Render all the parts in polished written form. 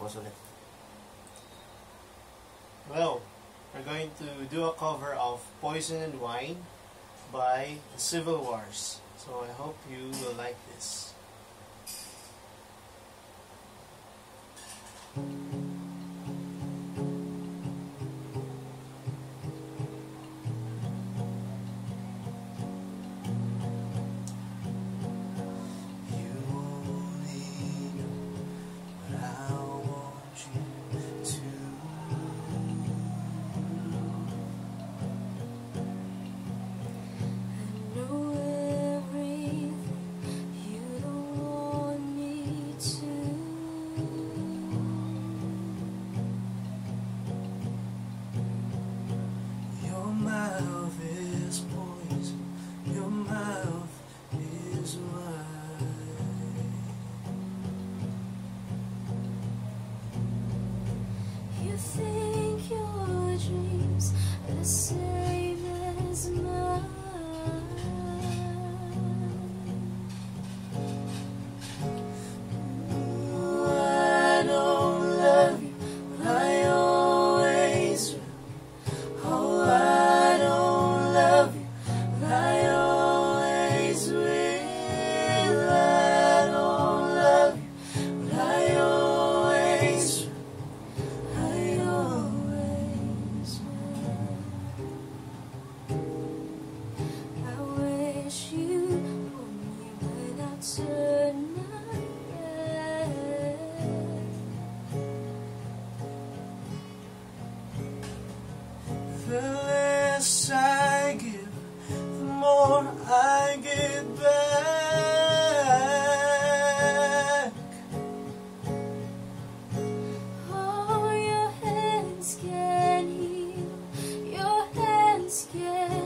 pause ulit. Well, we're going to do a cover of Poison and Wine by the Civil Wars. So I hope you will like this. You think your dreams are the same as mine. Oh, I don't love you, but I always will. Oh, I don't love you, but I always will. I don't love you, but I always will. The less I give, the more I get back. Oh, your hands can heal, your hands can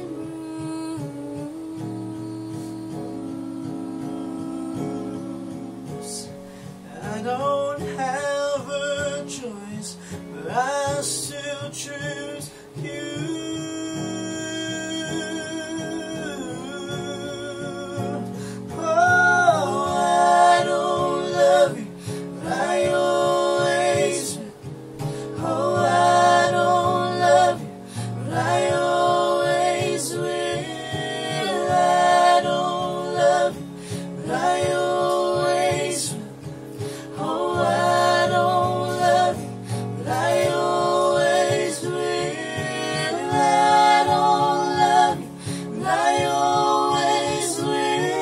bruise. I don't have a choice, but I still choose you. Oh, I don't love you, but I always will. Oh, I don't love you, but I always will. I don't love you, but I always will. Oh, I don't love you, but I always will. I don't love you, but I always will.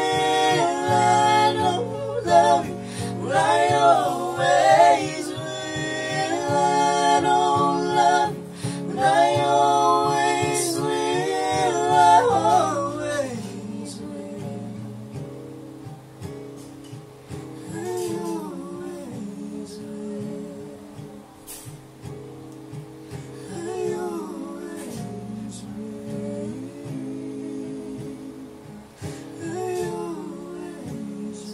I don't love you, but I always will. I don't love you, but I always will. I always will. I always will. I always will. I always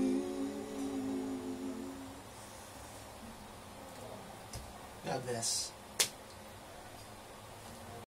will. God bless.